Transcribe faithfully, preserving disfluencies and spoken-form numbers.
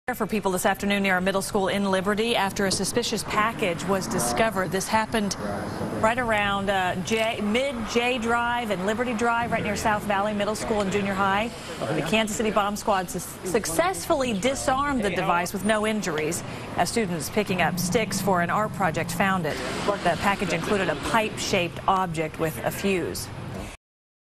For people this afternoon near a middle school in Liberty after a suspicious package was discovered. This happened right around uh, J, mid-J Drive and Liberty Drive, right near South Valley Middle School and Junior High. The Kansas City bomb squad su successfully disarmed the device with no injuries as students picking up sticks for an art project found it. The package included a pipe-shaped object with a fuse.